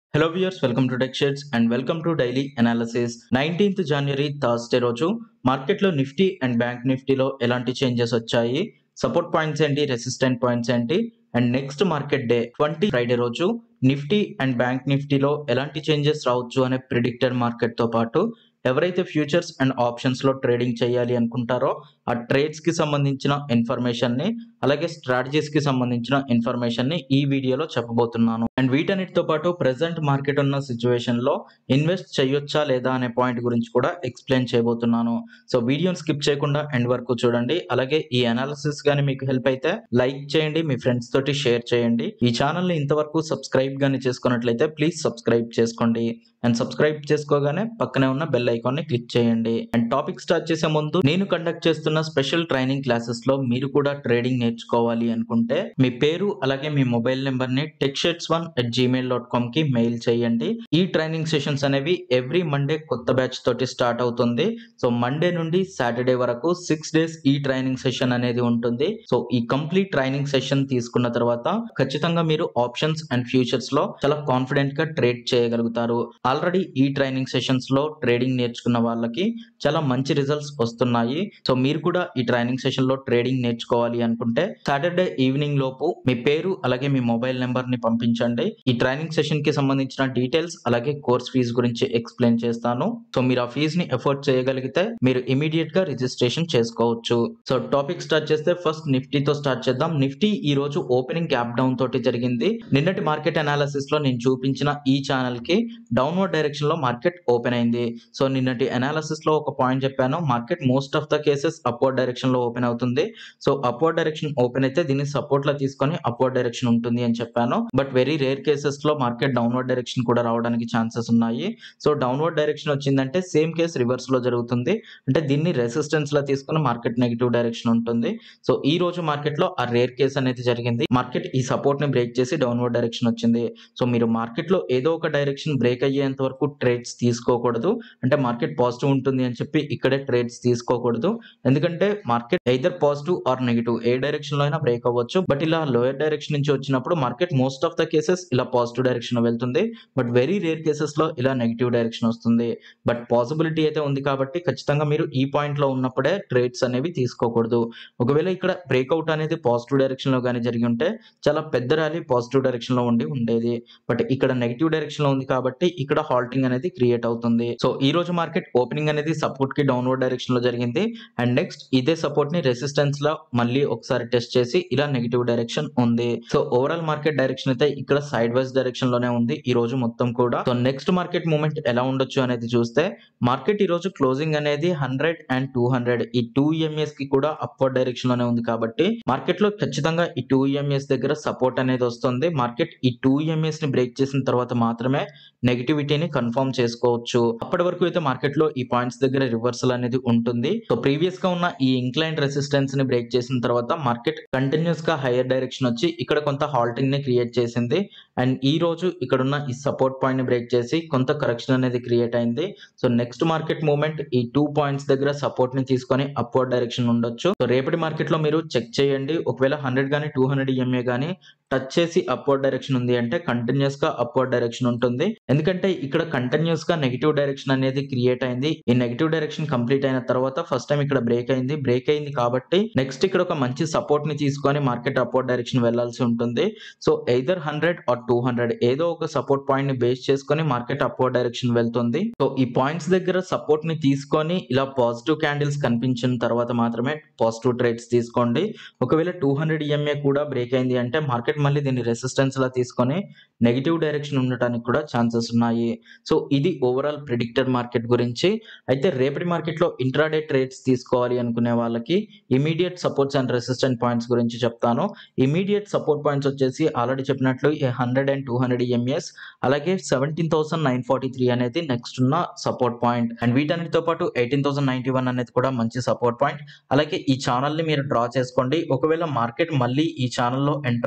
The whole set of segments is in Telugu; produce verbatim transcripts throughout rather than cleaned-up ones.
Hello viewers, welcome to Tech Shares and welcome to daily analysis. Nineteenth జనవరి థర్స్డే రోజు మార్కెట్లో నిఫ్టీ అండ్ బ్యాంక్ నిఫ్టీలో ఎలాంటి చేంజెస్ వచ్చాయి, సపోర్ట్ పాయింట్స్ ఏంటి, రెసిస్టెంట్ పాయింట్స్ ఏంటి, and next market day twenty Friday రోజు నిఫ్టీ అండ్ బ్యాంక్ నిఫ్టీలో ఎలాంటి చేంజెస్ రావచ్చు అనే ప్రిడిక్టర్ మార్కెట్ తో పాటు ఎవరైతే ఫ్యూచర్స్ అండ్ ఆప్షన్స్ లో ట్రేడింగ్ చేయాలి అనుకుంటారో ఆ ట్రేడ్స్ కి సంబంధించిన ఇన్ఫర్మేషన్ ని అలాగే స్ట్రాటజీస్ కి సంబంధించిన ఇన్ఫర్మేషన్ ని ఈ వీడియోలో చెప్పబోతున్నాను. అండ్ వీటన్నిటితో పాటు ప్రెసెంట్ మార్కెట్ ఉన్న సిచ్యువేషన్ లో ఇన్వెస్ట్ చేయొచ్చా లేదా అనే పాయింట్ గురించి కూడా ఎక్స్ప్లెయిన్ చేయబోతున్నాను. సో వీడియోని స్కిప్ చేయకుండా ఎండ్ వరకు చూడండి. అలాగే ఈ అనాలిసిస్ గానీ మీకు హెల్ప్ అయితే లైక్ చేయండి, మీ ఫ్రెండ్స్ తోటి షేర్ చేయండి. ఈ ఛానల్ ని ఇంతవరకు సబ్స్క్రైబ్ గానీ చేసుకున్నట్లయితే ప్లీజ్ సబ్స్క్రైబ్ చేసుకోండి. అండ్ సబ్స్క్రైబ్ చేసుకోగానే పక్కనే ఉన్న బెల్ ఐకాన్ ని క్లిక్ చేయండి. అండ్ టాపిక్ స్టార్ట్ చేసే ముందు నేను కండక్ట్ చేస్తున్న స్పెషల్ ట్రైనింగ్ క్లాసెస్ లో మీరు కూడా ట్రేడింగ్ నేర్చుకోవాలి అనుకుంటే మీ పేరు అలాగే మీ మొబైల్ నెంబర్ ని Tech Shares one at Gmail dot com కి మెయిల్ చేయండి. ఈ ట్రైనింగ్ సెషన్స్ అనేవి ఎవ్రీ మండే కొత్త బ్యాచ్ తోటి స్టార్ట్ అవుతుంది. సో మండే నుండి సాటర్డే వరకు సిక్స్ డేస్ ఈ ట్రైనింగ్ సెషన్ అనేది ఉంటుంది. సో ఈ కంప్లీట్ ట్రైనింగ్ సెషన్ తీసుకున్న తర్వాత ఖచ్చితంగా మీరు ఆప్షన్స్ అండ్ ఫ్యూచర్స్ లో చాలా కాన్ఫిడెంట్ గా ట్రేడ్ చేయగలుగుతారు. ఆల్రెడీ ఈ ట్రైనింగ్ సెషన్స్ లో ట్రేడింగ్ నేర్చుకున్న వాళ్ళకి చాలా మంచి రిజల్ట్స్ వస్తున్నాయి. సో మీరు కూడా ఈ ట్రైనింగ్ సెషన్ లో ట్రేడింగ్ నేర్చుకోవాలి అనుకుంటే సాటర్డే ఈవినింగ్ లోపు మీ పేరు అలాగే మీ మొబైల్ నెంబర్ ని పంపించండి. ఈ ట్రైనింగ్ సెషన్ కి సంబంధించిన డీటెయిల్స్ అలాగే కోర్స్ ఫీజు గురించి ఎక్స్ప్లెయిన్ చేస్తాను. సో మీరు ఆ ఫీజు ని ఎఫోర్డ్ చేయగలిగితే మీరు ఇమీడియట్ గా రిజిస్ట్రేషన్ చేసుకోవచ్చు. సో టాపిక్ స్టార్ట్ చేస్తే ఫస్ట్ నిఫ్టీతో స్టార్ట్ చేద్దాం. నిఫ్టీ ఈ రోజు ఓపెనింగ్ గ్యాప్ డౌన్ తోటి జరిగింది. నిన్నటి మార్కెట్ అనాలిసిస్ లో నేను చూపించిన ఈ ఛానల్ కి డౌన్వర్డ్ డైరెక్షన్ లో మార్కెట్ ఓపెన్ అయింది. సో నిన్నటి అనాలిసిస్ లో ఒక పాయింట్ చెప్పాను, market most of the cases upward direction లో ఓపెన్ అవుతుంది. సో అప్వర్డ్ డైరెక్షన్ ఓపెన్ అయితే దీన్ని సపోర్ట్ లా తీసుకొని అప్వర్డ్ డైరెక్షన్ ఉంటుంది అని చెప్పాను. బట్ వెరీ రేర్ కేసెస్ లో మార్కెట్ డౌన్వర్డ్ డైరెక్షన్ కూడా రావడానికి ఛాన్సెస్ ఉన్నాయి. సో డౌన్వర్డ్ డైరెక్షన్ వచ్చిందంటే సేమ్ కేస్ రివర్స్ లో జరుగుతుంది. అంటే దీన్ని రెసిస్టెన్స్ లా తీసుకొని మార్కెట్ నెగిటివ్ డైరెక్షన్ ఉంటుంది. సో ఈ రోజు మార్కెట్ లో ఆ రేర్ కేస్ అనేది జరిగింది. మార్కెట్ ఈ సపోర్ట్ ని బ్రేక్ చేసి డౌన్వర్డ్ డైరెక్షన్ వచ్చింది. సో మీరు మార్కెట్ లో ఏదో ఒక డైరెక్షన్ బ్రేక్ అయ్యేంత వరకు ట్రేడ్స్ తీసుకోకూడదు. అంటే మార్కెట్ పాజిటివ్ ఉంటుంది అని చెప్పి ఇక్కడే ట్రేడ్స్ తీసుకోకూడదు. ఎందుకంటే market either positive or negative ఏ డైరెక్షన్ లో అయినా బ్రేక్ అవ్వచ్చు. బట్ ఇలా లోయర్ డైరెక్షన్ నుంచి వచ్చినప్పుడు market most of the cases ఇలా పాజిటివ్ డైరెక్షన్ లో వెళ్తుంది. బట్ వెరీ రేర్ కేసెస్ లో ఇలా నెగిటివ్ డైరెక్షన్ వస్తుంది. బట్ పాసిబిలిటీ అయితే ఉంది కాబట్టి ఖచ్చితంగా మీరు ఈ పాయింట్ లో ఉన్నప్పుడే ట్రేడ్స్ అనేవి తీసుకోకూడదు. ఒకవేళ ఇక్కడ బ్రేక్అవుట్ అనేది పాజిటివ్ డైరెక్షన్ లో కానీ జరిగి ఉంటే చాలా పెద్ద ర్యాలీ పాజిటివ్ డైరెక్షన్ లో ఉండి ఉండేది. బట్ ఇక్కడ నెగిటివ్ డైరెక్షన్ లో ఉంది కాబట్టి ఇక్కడ హాల్టింగ్ అనేది క్రియేట్ అవుతుంది. సో ఈ రోజు మార్కెట్ ఓపెనింగ్ అనేది సపోర్ట్ కి డౌన్వర్డ్ డైరెక్షన్ లో జరిగింది. అండ్ నెక్స్ట్ ఇదే సపోర్ట్ ని రెసిస్టెన్స్ లో మళ్ళీ ఒకసారి టెస్ట్ చేసి ఇలా నెగిటివ్ డైరెక్షన్ ఉంది. సో ఓవరాల్ మార్కెట్ డైరెక్షన్ అయితే ఇక్కడ సైడ్ వైజ్ డైరెక్షన్ లోనే ఉంది ఈ రోజు మొత్తం కూడా. సో నెక్స్ట్ మార్కెట్ మూవ్మెంట్ ఎలా ఉండొచ్చు అనేది చూస్తే మార్కెట్ ఈ రోజు క్లోజింగ్ అనేది హండ్రెడ్ అండ్ టూ హండ్రెడ్ ఈ టూ ఈఎంఎస్ కి కూడా అప్వర్డ్ డైరెక్షన్ లోనే ఉంది కాబట్టి మార్కెట్ లో ఖచ్చితంగా ఈ టూ ఈఎంఎస్ దగ్గర సపోర్ట్ అనేది వస్తుంది. మార్కెట్ ఈ టూ ఈఎంఎస్ ని బ్రేక్ చేసిన తర్వాత మాత్రమే నెగిటివిటీని కన్ఫర్మ్ చేసుకోవచ్చు. అప్పటి వరకు అయితే మార్కెట్ లో ఈ పాయింట్స్ దగ్గర రివర్సల్ అనేది ఉంటుంది. సో ప్రీవియస్ గా ఉన్న ఈ ఇంక్లైన్ రెసిస్టెన్స్ ని బ్రేక్ చేసిన తర్వాత మార్కెట్ కంటిన్యూస్ గా హైయర్ డైరెక్షన్ వచ్చి ఇక్కడ కొంత హాల్టింగ్ ని క్రియేట్ చేసింది. అండ్ ఈ రోజు ఇక్కడ ఉన్న ఈ సపోర్ట్ పాయింట్ ని బ్రేక్ చేసి కొంత కరెక్షన్ అనేది క్రియేట్ అయింది. సో నెక్స్ట్ మార్కెట్ మూవ్మెంట్ ఈ టూ పాయింట్స్ దగ్గర సపోర్ట్ ని తీసుకొని అప్వర్డ్ డైరెక్షన్ ఉండొచ్చు. సో రేపటి మార్కెట్ లో మీరు చెక్ చేయండి. ఒకవేళ హండ్రెడ్ గానీ టూ హండ్రెడ్ ఈఎంఏ గానీ టచ్ చేసి అప్వర్డ్ డైరెక్షన్ ఉంది అంటే కంటిన్యూస్ గా అప్వర్డ్ డైరెక్షన్ ఉంటుంది. ఎందుకంటే ఇక్కడ కంటిన్యూస్ గా నెగిటివ్ డైరెక్షన్ అనేది క్రియేట్ అయింది. ఈ నెగిటివ్ డైరెక్షన్ కంప్లీట్ అయిన తర్వాత ఫస్ట్ టైం ఇక్కడ బ్రేక్ అయింది. బ్రేక్ అయింది కాబట్టి నెక్స్ట్ ఇక్కడ ఒక మంచి సపోర్ట్ ని తీసుకొని మార్కెట్ అప్వర్డ్ డైరెక్షన్ వెళ్లాల్సి ఉంటుంది. So either hundred or two hundred ఏదో ఒక సపోర్ట్ పాయింట్ ని బేస్ చేసుకొని మార్కెట్ అప్వర్డ్ డైరెక్షన్ వెళ్తుంది. సో ఈ పాయింట్స్ దగ్గర సపోర్ట్ ని తీసుకొని ఇలా పాజిటివ్ క్యాండిల్స్ కనిపించిన తర్వాత మాత్రమే పాజిటివ్ ట్రేడ్స్ తీసుకోండి. ఒకవేళ టూ హండ్రెడ్ ఈఎంఏ కూడా బ్రేక్ అయింది అంటే మార్కెట్ మళ్ళీ దీన్ని రెసిస్టెన్స్ లా తీసుకొని నెగిటివ్ డైరెక్షన్ ఉండటానికి కూడా ఛాన్సెస్ ఉన్నాయి. సో ఇది ఓవరాల్ ప్రిడిక్టర్ మార్కెట్ గురించి. అయితే రేపటి మార్కెట్ లో ఇంట్రాడే ట్రేడ్స్ తీసుకోవాలి అనుకునే వాళ్ళకి immediate supports and resistant points గురించి చెప్తాను. ఇమీడియట్ సపోర్ట్ పాయింట్స్ వచ్చేసి ఆల్రెడీ చెప్పినట్లు hundred and two hundred EMAs అలాగే seventeen thousand nine forty three అనేది నెక్స్ట్ ఉన్న సపోర్ట్ పాయింట్. అండ్ వీటన్నిటితో పాటు ఎయిటీన్ థౌసండ్ నైన్టీ వన్ అనేది కూడా మంచి సపోర్ట్ పాయింట్. అలాగే ఈ ఛానల్ ని మీరు డ్రా చేసుకోండి. ఒకవేళ మార్కెట్ మళ్ళీ ఈ ఛానల్ లో ఎంటర్ అయింది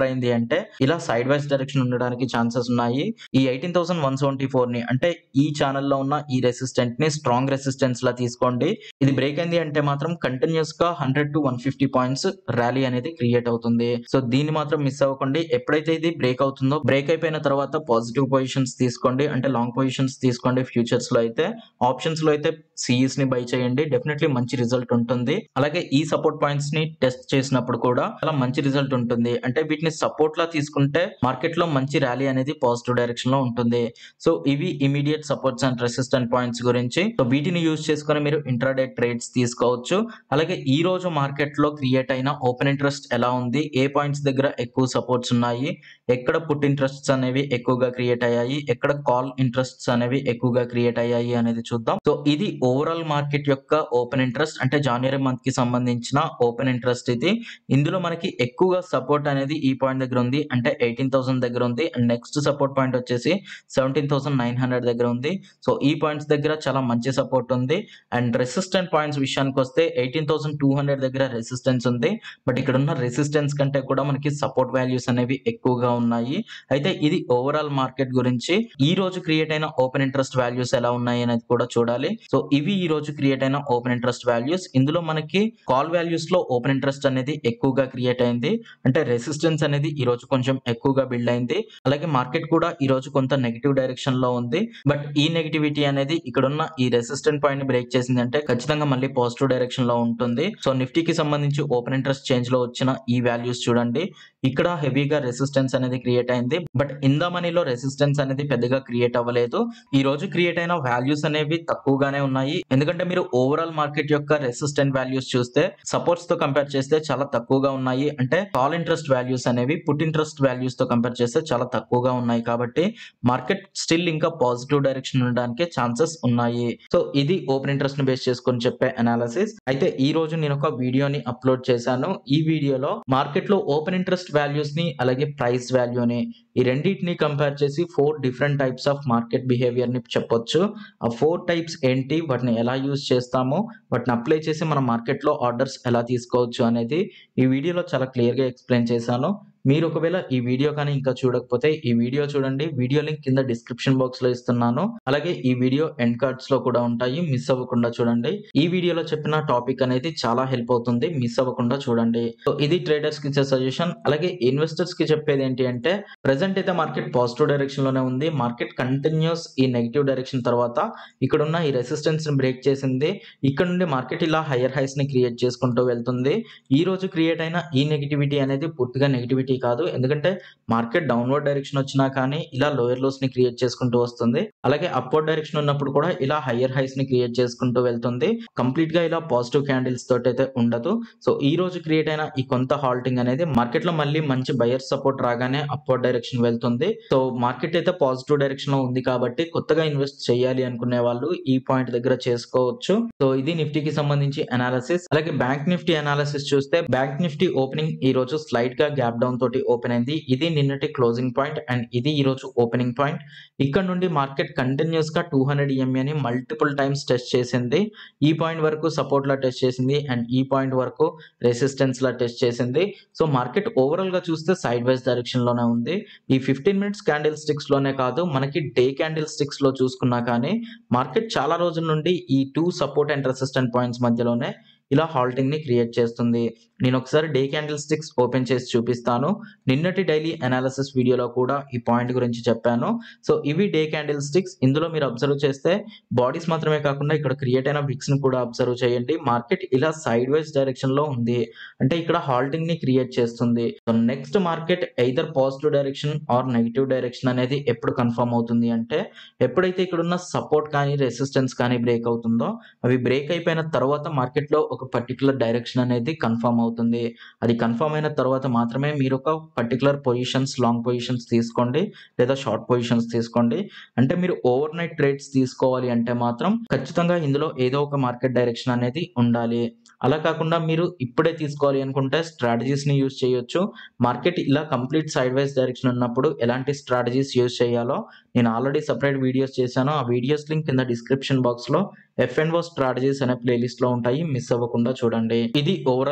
అంటే ఇలా సైడ్ వైస్ డైరెక్షన్ ఉండడానికి ఛాన్సెస్ ఉన్నాయి. ఈ eighteen thousand one seventy four ని అంటే ఈ ఛానల్లో ఉన్న ఈ రెసిస్టెంట్ ని స్ట్రాంగ్ రెసిస్టెన్స్ లా తీసుకోండి. ఇది బ్రేక్ అయింది అంటే మాత్రం కంటిన్యూస్ గా hundred to one fifty points rally అనేది క్రియేట్ అవుతుంది. సో దీన్ని మాత్రం మిస్ అవ్వకండి. ఎప్పుడైతే ఇది బ్రేక్ అవుతుందో బ్రేక్ అయిపోయిన తర్వాత పాజిటివ్ పొజిషన్స్ తీసుకోండి, అంటే లాంగ్ పొజిషన్స్ తీసుకోండి. ఫ్యూచర్స్ లో అయితే ఆప్షన్స్ లో అయితే సిఈస్ ని బై చేయండి, డెఫినెట్లీ మంచి రిజల్ట్ ఉంటుంది. అలాగే ఈ సపోర్ట్ పాయింట్స్ ని టెస్ట్ చేసినప్పుడు కూడా చాలా మంచి రిజల్ట్ ఉంటుంది. అంటే వీటిని సపోర్ట్ లా తీసుకుంటే మార్కెట్ లో మంచి ర్యాలీ అనేది పాజిటివ్ డైరెక్షన్ లో ఉంటుంది. సో ఇవి immediate supports and resistant points గురించి. సో వీటిని యూజ్ చేసుకుని మీరు ఇంట్రాడే ట్రేడ్స్ తీసుకోవచ్చు. అలాగే ఈ రోజు మార్కెట్ లో క్రియేట్ అయిన ఓపెన్ ఇంట్రెస్ట్ ఎలా ఉంది, ఏ పాయింట్స్ దగ్గర ఎక్కువ సపోర్ట్స్ ఉన్నాయి, ఎక్కడ పుట్ ఇంట్రెస్ట్స్ అనేవి ఎక్కువగా క్రియేట్ అయ్యాయి, ఎక్కడ కాల్ ఇంట్రెస్ట్స్ అనేవి ఎక్కువగా క్రియేట్ అయ్యాయి అనేది చూద్దాం. సో ఇది ఓవరాల్ మార్కెట్ యొక్క ఓపెన్ ఇంట్రెస్ట్, అంటే జనవరి మంత్ కి సంబంధించిన ఓపెన్ ఇంట్రెస్ట్ ఇది. ఇందులో మనకి ఎక్కువగా సపోర్ట్ అనేది ఈ పాయింట్ దగ్గర ఉంది, అంటే ఎయిటీన్ థౌసండ్ దగ్గర ఉంది. అండ్ నెక్స్ట్ సపోర్ట్ పాయింట్ వచ్చేసి సెవెంటీన్ థౌసండ్ నైన్ హండ్రెడ్ దగ్గర ఉంది. సో ఈ పాయింట్స్ దగ్గర చాలా మంచి సపోర్ట్ ఉంది. అండ్ రెసిస్టెంట్ పాయింట్స్ విషయానికి వస్తే ఎయిటీన్ థౌసండ్ టూ హండ్రెడ్ దగ్గర రెసిస్టెన్స్ ఉంది. బట్ ఇక్కడ ఉన్న రెసిస్టెన్స్ కంటే కూడా మనకి సపోర్ట్ వాల్యూస్ అనేవి ఎక్కువగా ఉన్నాయి. అయితే ఇది ఓవరాల్ మార్కెట్ గురించి. ఈ రోజు క్రియేట్ అయిన ఓపెన్ ఇంట్రెస్ట్ వాల్యూస్ ఎలా ఉన్నాయి అనేది కూడా చూడాలి. సో ఇవి ఈ రోజు క్రియేట్ అయిన ఓపెన్ ఇంట్రెస్ట్ వాల్యూస్. ఇందులో మనకి కాల్ వాల్యూస్ లో ఓపెన్ ఇంట్రెస్ట్ అనేది ఎక్కువగా క్రియేట్ అయింది, అంటే రెసిస్టెన్స్ అనేది ఈ రోజు కొంచెం ఎక్కువగా బిల్డ్ అయింది. అలాగే మార్కెట్ కూడా ఈ రోజు కొంత నెగిటివ్ డైరెక్షన్ లో ఉంది. బట్ ఈ నెగిటివిటీ అనేది ఇక్కడ ఉన్న ఈ రెసిస్టెంట్ పాయింట్ ని బ్రేక్ చేసింది అంటే ఖచ్చితంగా మళ్ళీ పాజిటివ్ డైరెక్షన్ లో ఉంటుంది. సో నిఫ్టీకి సంబంధించి ఓపెన్ ఇంట్రెస్ట్ చేంజ్ లో వచ్చిన ఈ వాల్యూస్ చూడండి. ఇక్కడ హెవీగా రెసిస్టెన్స్ అనేది క్రియేట్ అయింది. బట్ ఇన్ ద మనీలో రెసిస్టెన్స్ అనేది పెద్దగా క్రియేట్ అవ్వలేదు. ఈ రోజు క్రియేట్ అయిన వాల్యూస్ అనేవి తక్కువగానే ఉన్నాయి. ఎందుకంటే మీరు ఓవరాల్ మార్కెట్ యొక్క రెసిస్టెంట్ వాల్యూస్ చూస్తే సపోర్ట్స్ తో కంపేర్ చేస్తే చాలా తక్కువగా ఉన్నాయి. అంటే కాల్ ఇంట్రెస్ట్ వాల్యూస్ అనేవి పుట్ ఇంట్రెస్ట్ వాల్యూస్ తో కంపేర్ చేస్తే చాలా తక్కువగా ఉన్నాయి. కాబట్టి మార్కెట్ స్టిల్ ఇంకా పాజిటివ్ డైరెక్షన్ ఉండడానికి ఛాన్సెస్ ఉన్నాయి. సో ఇది ఓపెన్ ఇంట్రెస్ట్ ని బేస్ చేసుకొని చెప్పే అనాలిసిస్. అయితే ఈ రోజు నేను ఒక వీడియోని అప్లోడ్ చేశాను. ఈ వీడియోలో మార్కెట్ లో ఓపెన్ ఇంట్రెస్ట్ వాల్యూస్ ని అలాగే ప్రైస్ వాల్యూని ఈ రెండింటిని కంపేర్ చేసి four different types of market behaviour ని చెప్పొచ్చు. ఆ ఫోర్ టైప్స్ ఏంటి, వాటిని ఎలా యూజ్ చేస్తాము, వాటిని అప్లై చేసి మన మార్కెట్ లో ఆర్డర్స్ ఎలా తీసుకోవచ్చు అనేది ఈ వీడియోలో చాలా క్లియర్ గా ఎక్స్ప్లెయిన్ చేశాను. మీరు ఒకవేళ ఈ వీడియో కానీ ఇంకా చూడకపోతే ఈ వీడియో చూడండి. వీడియో లింక్ కింద డిస్క్రిప్షన్ బాక్స్ లో ఇస్తున్నాను. అలాగే ఈ వీడియో ఎండ్ కార్డ్స్ లో కూడా ఉంటాయి, మిస్ అవ్వకుండా చూడండి. ఈ వీడియోలో చెప్పిన టాపిక్ అనేది చాలా హెల్ప్ అవుతుంది, మిస్ అవ్వకుండా చూడండి. సో ఇది ట్రేడర్స్ కి ఇచ్చే సజెషన్. అలాగే ఇన్వెస్టర్స్ కి చెప్పేది ఏంటి అంటే ప్రెసెంట్ అయితే మార్కెట్ పాజిటివ్ డైరెక్షన్ లోనే ఉంది. మార్కెట్ కంటిన్యూస్ ఈ నెగిటివ్ డైరెక్షన్ తర్వాత ఇక్కడ ఉన్న ఈ రెసిస్టెన్స్ ని బ్రేక్ చేసింది. ఇక్కడ నుండి మార్కెట్ ఇలా హైయర్ హైస్ ని క్రియేట్ చేసుకుంటూ వెళ్తుంది. ఈ రోజు క్రియేట్ అయిన ఈ నెగిటివిటీ అనేది పూర్తిగా నెగిటివిటీ కాదు, ఎందుకంటే మార్కెట్ డౌన్వర్డ్ డైరెక్షన్ వచ్చినా కానీ ఇలా లోయర్ లోస్ ని క్రియేట్ చేసుకుంటూ వస్తుంది. అలాగే అప్వర్డ్ డైరెక్షన్ ఉన్నప్పుడు కూడా ఇలా హైయర్ హైస్ ని క్రియేట్ చేసుకుంటూ వెళ్తుంది. కంప్లీట్ గా ఇలా పాజిటివ్ క్యాండిల్స్ తోటి అయితే ఉండదు. సో ఈ రోజు క్రియేట్ అయిన ఈ కొంత హాల్టింగ్ అనేది మార్కెట్ లో మళ్ళీ మంచి బయర్ సపోర్ట్ రాగానే అప్వర్డ్ డైరెక్షన్ వెళ్తుంది. సో మార్కెట్ అయితే పాజిటివ్ డైరెక్షన్ లో ఉంది కాబట్టి కొత్తగా ఇన్వెస్ట్ చేయాలి అనుకునే వాళ్ళు ఈ పాయింట్ దగ్గర చేసుకోవచ్చు. సో ఇది నిఫ్టీకి సంబంధించి అనాలిసిస్. అలాగే బ్యాంక్ నిఫ్టీ అనాలిసిస్ చూస్తే బ్యాంక్ నిఫ్టీ ఓపెనింగ్ ఈ రోజు స్లైట్ గా గ్యాప్ డౌన్ తోటి ఓపెన్ అయింది. ఇది నిన్నటి క్లోజింగ్ పాయింట్ అండ్ ఇది ఈ రోజు ఓపెనింగ్ పాయింట్. ఇక్కడ నుండి మార్కెట్ కంటిన్యూస్ గా టూ హండ్రెడ్ ఈఎంఏని మల్టిపుల్ టైమ్స్ టెస్ట్ చేసింది. ఈ పాయింట్ వరకు సపోర్ట్ లా టెస్ట్ చేసింది అండ్ ఈ పాయింట్ వరకు రెసిస్టెన్స్ లా టెస్ట్ చేసింది. సో మార్కెట్ ఓవరాల్ గా చూస్తే సైడ్ వైజ్ డైరెక్షన్ లోనే ఉంది. ఈ ఫిఫ్టీన్ మినిట్స్ క్యాండిల్ స్టిక్స్ లోనే కాదు, మనకి డే క్యాండిల్ స్టిక్స్ లో చూసుకున్నా కానీ మార్కెట్ చాలా రోజుల నుండి ఈ two support and resistant points మధ్యలోనే ఇలా హాల్టింగ్ ని క్రియేట్ చేస్తుంది. నేను ఒకసారి డే క్యాండిల్ స్టిక్స్ ఓపెన్ చేసి చూపిస్తాను. నిన్నటి డైలీ అనాలిసిస్ వీడియోలో కూడా ఈ పాయింట్ గురించి చెప్పాను. సో ఇవి డే క్యాండిల్ స్టిక్స్. ఇందులో మీరు అబ్జర్వ్ చేస్తే బాడీస్ మాత్రమే కాకుండా ఇక్కడ క్రియేట్ అయిన విక్స్ ని కూడా అబ్జర్వ్ చేయండి. మార్కెట్ ఇలా సైడ్ వైజ్ డైరెక్షన్ లో ఉంది, అంటే ఇక్కడ హాల్టింగ్ ని క్రియేట్ చేస్తుంది. So next market either positive direction or negative direction అనేది ఎప్పుడు కన్ఫర్మ్ అవుతుంది అంటే ఎప్పుడైతే ఇక్కడ ఉన్న సపోర్ట్ కానీ రెసిస్టెన్స్ కానీ బ్రేక్ అవుతుందో, అవి బ్రేక్ అయిపోయిన తర్వాత మార్కెట్ లో ఒక పర్టికులర్ డైరెక్షన్ అనేది కన్ఫర్మ్ అవుతుంది. అది కన్ఫర్మ్ అయిన తర్వాత మాత్రమే మీరు ఒక పర్టికులర్ పొజిషన్స్ లాంగ్ పొజిషన్స్ తీసుకోండి లేదా షార్ట్ పొజిషన్స్ తీసుకోండి. అంటే మీరు ఓవర్ నైట్ ట్రేడ్స్ తీసుకోవాలి అంటే మాత్రం ఖచ్చితంగా ఇందులో ఏదో ఒక మార్కెట్ డైరెక్షన్ అనేది ఉండాలి. అలా కాకుండా మీరు ఇప్పుడే తీసుకోవాలి అనుకుంటే స్ట్రాటజీస్ ని యూజ్ చేయొచ్చు. మార్కెట్ ఇలా కంప్లీట్ సైడ్ వైజ్ డైరెక్షన్ ఉన్నప్పుడు ఎలాంటి స్ట్రాటజీస్ యూజ్ చేయాలో నేను ఆల్రెడీ సపరేట్ వీడియోస్ చేశాను. ఆ వీడియోస్ లింక్ కింద డిస్క్రిప్షన్ బాక్స్ లో ఎఫ్ అండ్ ఓ స్ట్రాటజీస్ అనే ప్లేలిస్ట్ లో ఉంటాయి, మిస్ అవ్వకుండా చూడండి. ఇది ఓవరాల్ మార్కెట్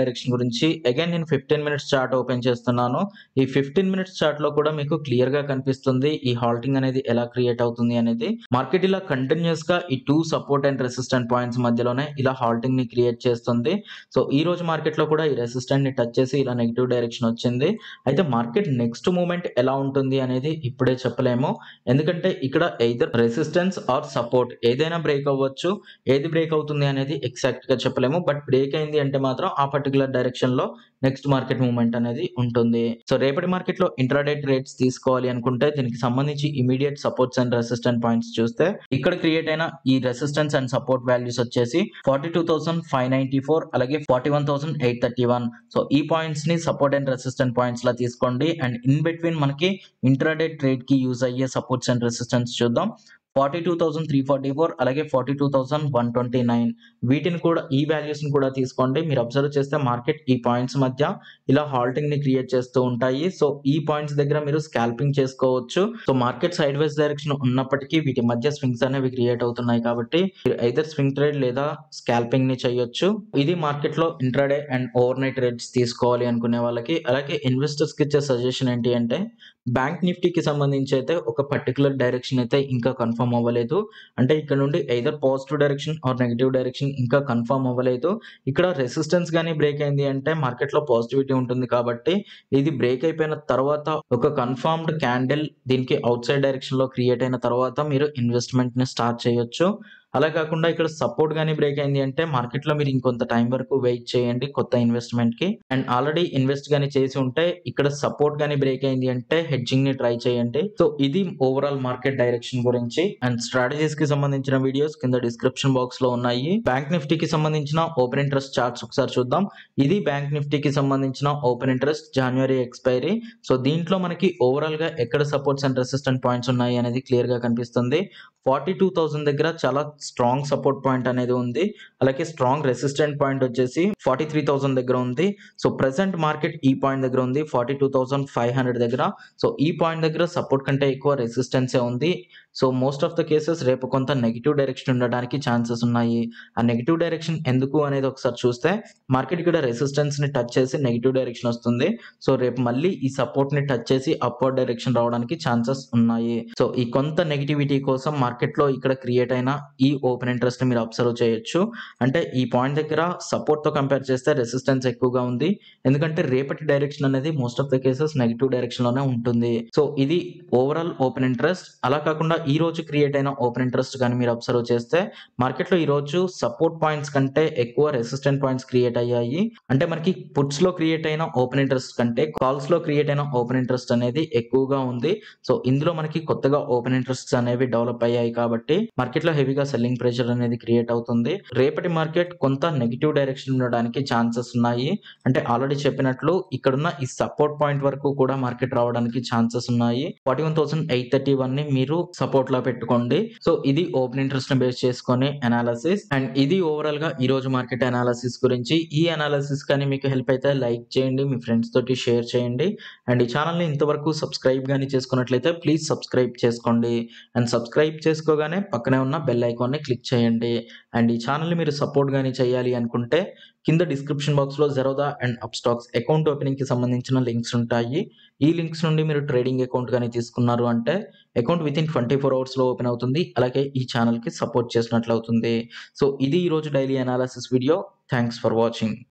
డైరెక్షన్ గురించి అగైన్ నేను ఫిఫ్టీన్ మినిట్స్ చార్ట్ ఓపెన్ చేస్తున్నాను. ఈ ఫిఫ్టీన్ మినిట్స్ చార్ట్ లో కూడా మీకు క్లియర్ గా కనిపిస్తుంది ఈ హాల్టింగ్ అనేది ఎలా క్రియేట్ అవుతుంది అనేది. మార్కెట్ ఇలా కంటిన్యూస్ గా ఈ two support and resistant points మధ్యలోనే ఇలా హాల్టింగ్ ని క్రియేట్ చేస్తుంది. సో ఈ రోజు మార్కెట్ లో కూడా ఈ రెసిస్టెంట్ ని టచ్ చేసి ఇలా నెగిటివ్ డైరెక్షన్ వచ్చింది. అయితే మార్కెట్ నెక్స్ట్ మూమెంట్ ఎలా ఉంటుంది అనేది ఇప్పుడే చెప్పలేము. ఎందుకంటే ఇక్కడ ఎయిదర్ రెసిస్టెన్స్ ఆర్ సపోర్ట్ ఏదైనా బ్రేక్ అవ్వచ్చు. ఏది బ్రేక్ అవుతుంది అనేది ఎగ్జాక్ట్ గా చెప్పలేము. బట్ బ్రేక్ అయింది అంటే మాత్రం ఆ పర్టికులర్ డైరెక్షన్ లో నెక్స్ట్ మార్కెట్ మూవ్మెంట్ అనేది ఉంటుంది. సో రేపటి మార్కెట్ లో ఇంట్రాడే ట్రేడ్స్ తీసుకోవాలి అనుకుంటే దీనికి సంబంధించి immediate supports and resistant points చూస్తే ఇక్కడ క్రియేట్ అయిన ఈ రెసిస్టెన్స్ అండ్ సపోర్ట్ వాల్యూస్ వచ్చేసి forty two thousand five ninety four అలాగే forty one thousand eight thirty one. So ఈ పాయింట్స్ ని సపోర్ట్ అండ్ రెసిస్టెంట్ పాయింట్స్ లా తీసుకోండి. అండ్ ఇన్ బిట్వీన్ మనకి ఇంట్రాడే ట్రేడ్ కి యూజ్ అయ్యే సపోర్ట్స్ అండ్ రెసిస్టెన్స్ చూద్దాం. Forty two thousand three forty four అలాగే forty two thousand one twenty nine వీటిని కూడా ఈ వాల్యూస్ ని కూడా తీసుకోండి. మీరు అబ్జర్వ్ చేస్తే మార్కెట్ ఈ పాయింట్స్ మధ్య ఇలా హాల్టింగ్ ని క్రియేట్ చేస్తూ ఉంటాయి. సో ఈ పాయింట్స్ దగ్గర మీరు స్కాల్పింగ్ చేసుకోవచ్చు. So market sidewise direction ఉన్నప్పటికీ వీటి మధ్య స్వింగ్స్ అనేవి క్రియేట్ అవుతున్నాయి కాబట్టి మీరు ఐదర్ స్వింగ్ ట్రేడ్ లేదా స్కాల్పింగ్ ని చేయొచ్చు. ఇది మార్కెట్ లో intraday and overnight trades తీసుకోవాలి అనుకునే వాళ్ళకి. అలాగే ఇన్వెస్టర్స్ కి ఇచ్చే సజెషన్ ఏంటి అంటే బ్యాంక్ నిఫ్టీకి సంబంధించి అయితే ఒక పర్టికులర్ డైరెక్షన్ అయితే ఇంకా కన్ఫర్మ్ అవ్వలేదు. అంటే ఇక్కడ నుండి either positive direction or negative direction ఇంకా కన్ఫర్మ్ అవ్వలేదు. ఇక్కడ రెసిస్టెన్స్ గానీ బ్రేక్ అయింది అంటే మార్కెట్ లో పాజిటివిటీ ఉంటుంది కాబట్టి ఇది బ్రేక్ అయిపోయిన తర్వాత ఒక కన్ఫర్మ్డ్ క్యాండిల్ దీనికి అవుట్ సైడ్ డైరెక్షన్ లో క్రియేట్ అయిన తర్వాత మీరు ఇన్వెస్ట్మెంట్ ని స్టార్ట్ చేయొచ్చు. అలా కాకుండా ఇక్కడ సపోర్ట్ గానీ బ్రేక్ అయింది అంటే మార్కెట్ లో మీరు ఇంకొంత టైం వరకు వెయిట్ చేయండి కొత్త ఇన్వెస్ట్మెంట్ కి. అండ్ ఆల్రెడీ ఇన్వెస్ట్ గానీ చేసి ఉంటే ఇక్కడ సపోర్ట్ గానీ బ్రేక్ అయింది అంటే హెడ్జింగ్ ని ట్రై చేయండి. సో ఇది ఓవరాల్ మార్కెట్ డైరెక్షన్ గురించి. అండ్ స్ట్రాటజీస్ కి సంబంధించిన వీడియోస్ కింద డిస్క్రిప్షన్ బాక్స్ లో ఉన్నాయి. బ్యాంక్ నిఫ్టీకి సంబంధించిన ఓపెన్ ఇంట్రెస్ట్ చార్ట్స్ ఒకసారి చూద్దాం. ఇది బ్యాంక్ నిఫ్టీకి సంబంధించిన ఓపెన్ ఇంట్రెస్ట్ జనవరి ఎక్స్పైరీ. సో దీంట్లో మనకి ఓవరాల్ గా ఎక్కడ సపోర్ట్స్ అండ్ రెసిస్టెంట్ పాయింట్స్ ఉన్నాయి అనేది క్లియర్ గా కనిపిస్తుంది. ఫార్టీ టూ థౌసండ్ దగ్గర చాలా స్ట్రాంగ్ సపోర్ట్ పాయింట్ అనేది ఉంది. అలాగే స్ట్రాంగ్ రెసిస్టెంట్ పాయింట్ వచ్చేసి ఫార్టీ త్రీ థౌసండ్ దగ్గర ఉంది. సో ప్రెసెంట్ మార్కెట్ ఈ పాయింట్ దగ్గర ఉంది forty two thousand five hundred దగ్గర. సో ఈ పాయింట్ దగ్గర సపోర్ట్ కంటే ఎక్కువ రెసిస్టెన్స్ ఉంది. So most of the cases రేపు కొంత నెగిటివ్ డైరెక్షన్ ఉండడానికి ఛాన్సెస్ ఉన్నాయి. ఆ నెగిటివ్ డైరెక్షన్ ఎందుకు అనేది ఒకసారి చూస్తే మార్కెట్ ఇక్కడ రెసిస్టెన్స్ ని టచ్ చేసి నెగిటివ్ డైరెక్షన్ వస్తుంది. సో రేపు మళ్ళీ ఈ సపోర్ట్ ని టచ్ చేసి అప్వర్డ్ డైరెక్షన్ రావడానికి ఛాన్సెస్ ఉన్నాయి. సో ఈ కొంత నెగిటివిటీ కోసం మార్కెట్ లో ఇక్కడ క్రియేట్ అయిన ఈ ఓపెన్ ఇంట్రెస్ట్ ని మీరు అబ్జర్వ్ చేయొచ్చు. అంటే ఈ పాయింట్ దగ్గర సపోర్ట్ తో కంపేర్ చేస్తే రెసిస్టెన్స్ ఎక్కువగా ఉంది. ఎందుకంటే రేపటి డైరెక్షన్ అనేది most of the cases negative direction లోనే ఉంటుంది. సో ఇది ఓవరాల్ ఓపెన్ ఇంట్రెస్ట్. అలా కాకుండా ఈ రోజు క్రియేట్ అయిన ఓపెన్ ఇంట్రెస్ట్ కానీ మీరు అబ్జర్వ్ చేస్తే మార్కెట్ లో ఈ రోజు సపోర్ట్ పాయింట్స్ కంటే ఎక్కువ రెసిస్టెంట్ పాయింట్స్ క్రియేట్ అయ్యాయి. అంటే మనకి పుట్స్ లో క్రియేట్ అయిన ఓపెన్ ఇంట్రెస్ట్ కంటే కాల్స్ లో క్రియేట్ అయిన ఓపెన్ ఇంట్రెస్ట్ అనేది ఎక్కువగా ఉంది. సో ఇందులో మనకి కొత్తగా ఓపెన్ ఇంట్రెస్ట్ అనేవి డెవలప్ అయ్యాయి కాబట్టి మార్కెట్ లో హెవీగా సెల్లింగ్ ప్రెషర్ అనేది క్రియేట్ అవుతుంది. రేపటి మార్కెట్ కొంత నెగిటివ్ డైరెక్షన్ ఉండడానికి ఛాన్సెస్ ఉన్నాయి. అంటే ఆల్రెడీ చెప్పినట్లు ఇక్కడున్న ఈ సపోర్ట్ పాయింట్ వరకు కూడా మార్కెట్ రావడానికి ఛాన్సెస్ ఉన్నాయి. Forty one thousand eight thirty one ని మీరు సపోర్ట్ లా పెట్టుకోండి. సో ఇది ఓపెన్ ఇంట్రెస్ట్ ని బేస్ చేసుకొని అనాలిసిస్. అండ్ ఇది ఓవరాల్ గా ఈ రోజు మార్కెట్ అనాలిసిస్ గురించి. ఈ అనాలిసిస్ కానీ మీకు హెల్ప్ అయితే లైక్ చేయండి, మీ ఫ్రెండ్స్ తోటి షేర్ చేయండి. అండ్ ఈ ఛానల్ ని ఇంతవరకు సబ్స్క్రైబ్ గానీ చేసుకున్నట్లయితే ప్లీజ్ సబ్స్క్రైబ్ చేసుకోండి. అండ్ సబ్స్క్రైబ్ చేసుకోగానే పక్కనే ఉన్న బెల్ ఐకాన్ ని క్లిక్ చేయండి. అండ్ ఈ ఛానల్ ని మీరు సపోర్ట్ గానీ చేయాలి అనుకుంటే కింద డిస్క్రిప్షన్ బాక్స్ లో Zerodha and Upstox account opening కి సంబంధించిన లింక్స్ ఉంటాయి. ఈ లింక్స్ నుండి మీరు ట్రేడింగ్ అకౌంట్ కానీ తీసుకున్నారు అంటే account within twenty four hours లో ఓపెన్ అవుతుంది. అలాగే ఈ ఛానల్ కి సపోర్ట్ చేసినట్లు అవుతుంది. సో ఇది ఈ రోజు daily analysis video. Thanks for watching.